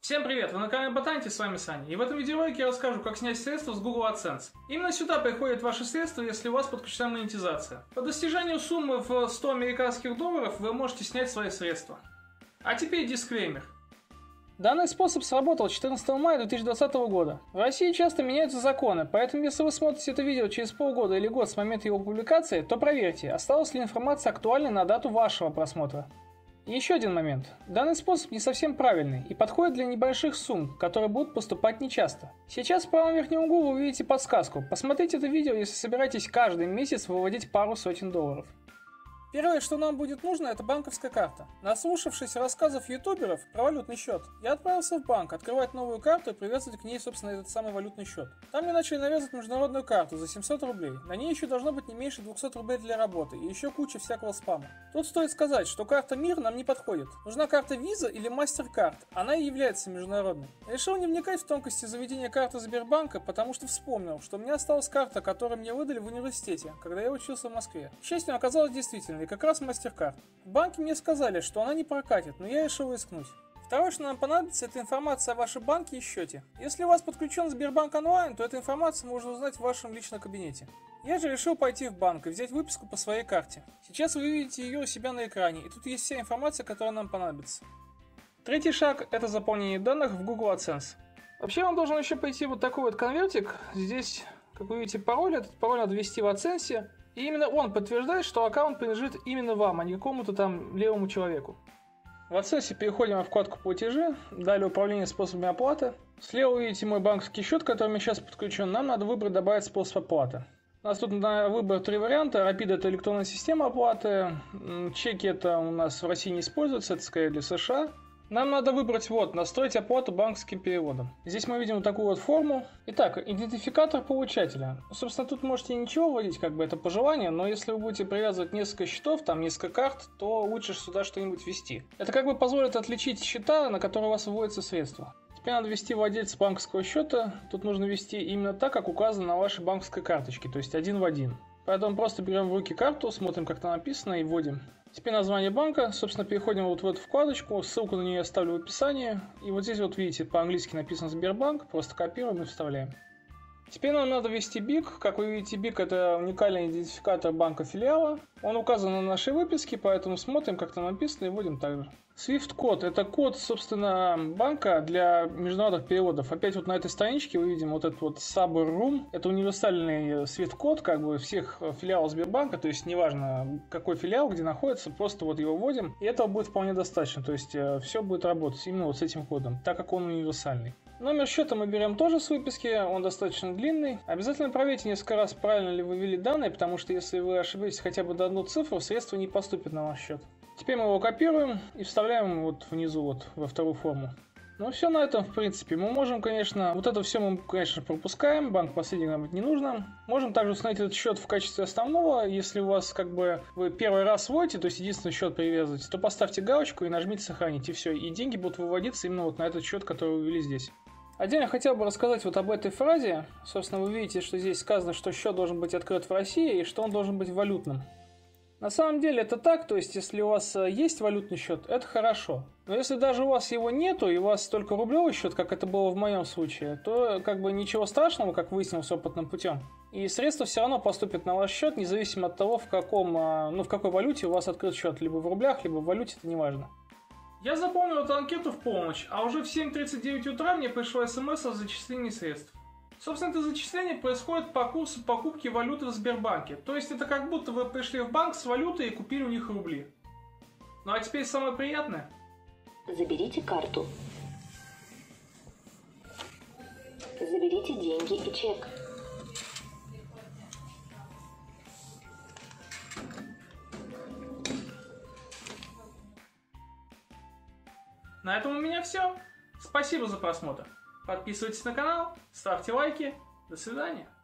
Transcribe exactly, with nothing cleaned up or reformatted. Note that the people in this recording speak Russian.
Всем привет, вы на канале Ботанити, с вами Саня. И в этом видеоролике я расскажу, как снять средства с Google AdSense. Именно сюда приходят ваши средства, если у вас подключена монетизация. По достижению суммы в сто американских долларов вы можете снять свои средства. А теперь дисклеймер. Данный способ сработал четырнадцатого мая две тысячи двадцатого года. В России часто меняются законы, поэтому если вы смотрите это видео через полгода или год с момента его публикации, то проверьте, осталась ли информация актуальной на дату вашего просмотра. И еще один момент. Данный способ не совсем правильный и подходит для небольших сумм, которые будут поступать нечасто. Сейчас в правом верхнем углу вы видите подсказку. Посмотрите это видео, если собираетесь каждый месяц выводить пару сотен долларов. Первое, что нам будет нужно, это банковская карта. Наслушавшись рассказов ютуберов про валютный счет, я отправился в банк открывать новую карту и привязывать к ней, собственно, этот самый валютный счет. Там мне начали навязывать международную карту за семьсот рублей. На ней еще должно быть не меньше двухсот рублей для работы и еще куча всякого спама. Тут стоит сказать, что карта МИР нам не подходит. Нужна карта Visa или MasterCard, она и является международной. Решил не вникать в тонкости заведения карты Сбербанка, потому что вспомнил, что у меня осталась карта, которую мне выдали в университете, когда я учился в Москве. К счастью, оказалась действительно. И как раз MasterCard. В банке мне сказали, что она не прокатит, но я решил рискнуть. Второе, что нам понадобится, это информация о вашем банке и счете. Если у вас подключен Сбербанк онлайн, то эту информацию можно узнать в вашем личном кабинете. Я же решил пойти в банк и взять выписку по своей карте. Сейчас вы видите ее у себя на экране, и тут есть вся информация, которая нам понадобится. Третий шаг – это заполнение данных в Google AdSense. Вообще вам должен еще пойти вот такой вот конвертик. Здесь, как вы видите, пароль. Этот пароль надо ввести в AdSense. И именно он подтверждает, что аккаунт принадлежит именно вам, а не какому-то там левому человеку. В AdSense переходим во вкладку «Платежи», далее «Управление способами оплаты». Слева видите мой банковский счет, к которому я сейчас подключен. Нам надо выбрать «Добавить способ оплаты». У нас тут на выбор три варианта. Rapid – это электронная система оплаты. Чеки – это у нас в России не используется, это скорее для США. Нам надо выбрать вот «Настроить оплату банковским переводом». Здесь мы видим вот такую вот форму. Итак, идентификатор получателя. Собственно, тут можете ничего вводить, как бы это по желанию, но если вы будете привязывать несколько счетов, там несколько карт, то лучше сюда что-нибудь ввести. Это как бы позволит отличить счета, на которые у вас выводятся средства. Теперь надо ввести владельца банковского счета. Тут нужно ввести именно так, как указано на вашей банковской карточке, то есть один в один. Поэтому просто берем в руки карту, смотрим, как там написано, и вводим. Теперь название банка, собственно, переходим вот в эту вкладочку, ссылку на нее я оставлю в описании. И вот здесь вот видите, по-английски написано Сбербанк, просто копируем и вставляем. Теперь нам надо ввести бик. Как вы видите, бик – это уникальный идентификатор банка-филиала. Он указан на нашей выписке, поэтому смотрим, как там написано, и вводим также. свифт-код – это код, собственно, банка для международных переводов. Опять вот на этой страничке мы видим вот этот вот Сабр.рум. Это универсальный свифт-код как бы всех филиалов Сбербанка, то есть неважно, какой филиал, где находится, просто вот его вводим, и этого будет вполне достаточно. То есть все будет работать именно вот с этим кодом, так как он универсальный. Номер счета мы берем тоже с выписки, он достаточно длинный. Обязательно проверьте несколько раз, правильно ли вы ввели данные, потому что если вы ошибетесь хотя бы до одну цифру, средства не поступят на ваш счет. Теперь мы его копируем и вставляем вот внизу, вот во вторую форму. Ну все на этом, в принципе. Мы можем, конечно, вот это все мы, конечно, пропускаем, банк последний нам быть не нужно. Можем также установить этот счет в качестве основного. Если у вас как бы вы первый раз вводите, то есть единственный счет привязываете, то поставьте галочку и нажмите сохранить, и все. И деньги будут выводиться именно вот на этот счет, который вы ввели здесь. Отдельно хотел бы рассказать вот об этой фразе. Собственно, вы видите, что здесь сказано, что счет должен быть открыт в России и что он должен быть валютным. На самом деле это так, то есть если у вас есть валютный счет, это хорошо. Но если даже у вас его нету и у вас только рублевый счет, как это было в моем случае, то как бы ничего страшного, как выяснилось опытным путем. И средства все равно поступят на ваш счет, независимо от того, в, каком, ну, в какой валюте у вас открыт счет. Либо в рублях, либо в валюте, это не важно. Я заполнил эту анкету в полночь, а уже в семь тридцать девять утра мне пришло смс о зачислении средств. Собственно, это зачисление происходит по курсу покупки валюты в Сбербанке. То есть это как будто вы пришли в банк с валютой и купили у них рубли. Ну а теперь самое приятное. Заберите карту. Заберите деньги и чек. На этом у меня все. Спасибо за просмотр. Подписывайтесь на канал, ставьте лайки. До свидания.